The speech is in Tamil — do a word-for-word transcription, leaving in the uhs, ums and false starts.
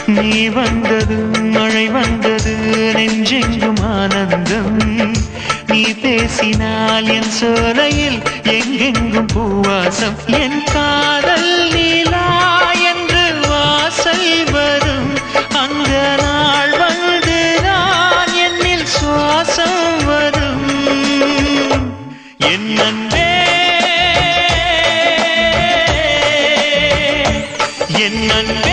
நீ வந்தது மழை வந்தது நெஞ்செங்கும் ஆனந்தம் நீ பேசினால் என் சோலையில் எங்கெங்கும் பூவாசம் என் காதல் நீலா என்று வாசல் வரும் அந்த நாள் வந்து நான் என்னில் சுவாசம் வரும் என் அன்பே என் அன்பே